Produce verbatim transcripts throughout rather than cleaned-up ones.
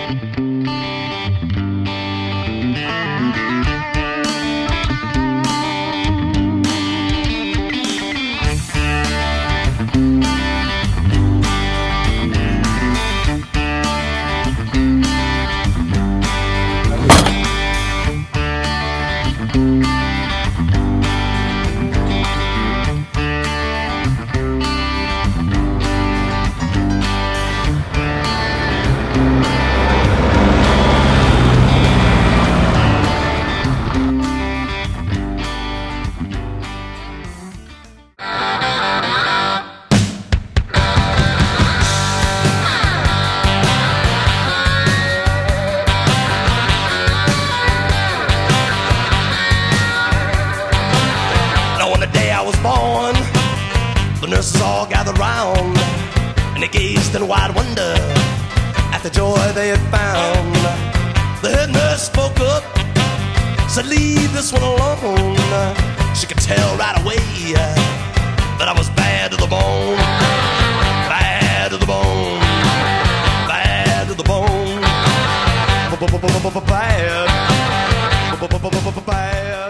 The nurses all gathered round, and they gazed in wide wonder at the joy they had found. The head nurse spoke up, said, "Leave this one alone." She could tell right away that I was bad to the bone, bad to the bone, bad to the bone, bad, bad.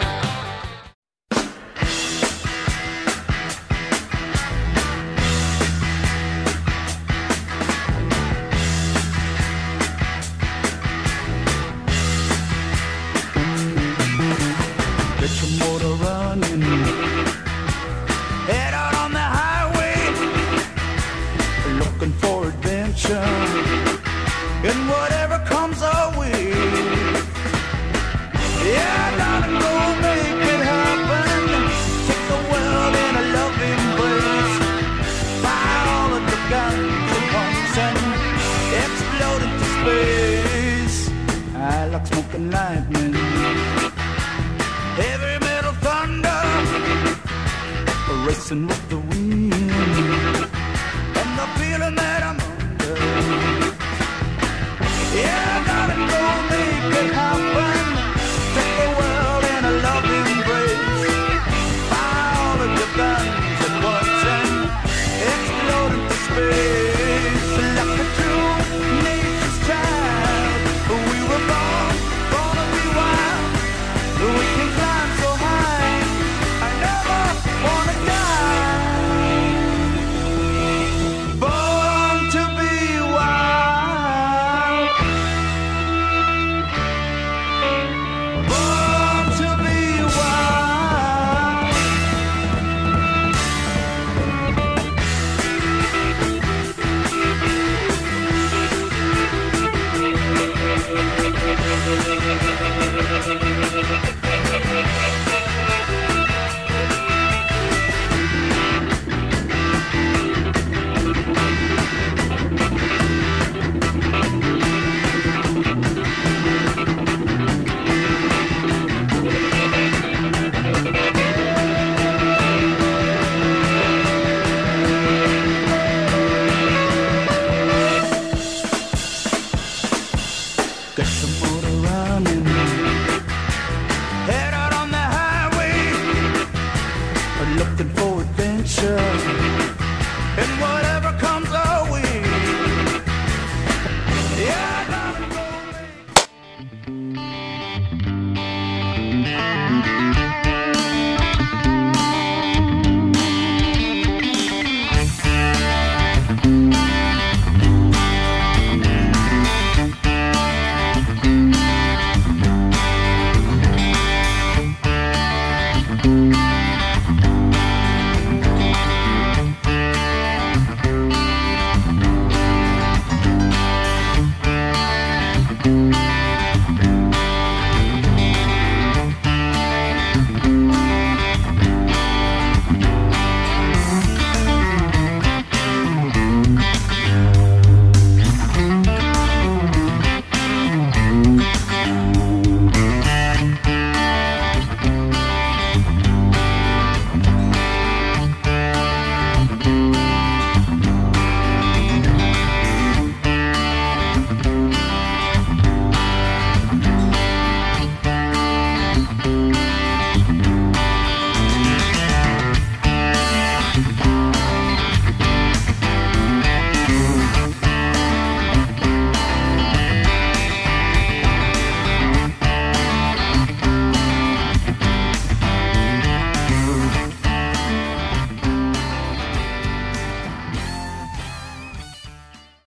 Get your motor running, head out on the highway, looking for adventure, and whatever comes our way. Yeah, I gotta go make it happen, take the world in a loving embrace, buy all of the guns at once and explode into space. I like smoking lightning, heavy metal thunder, racing with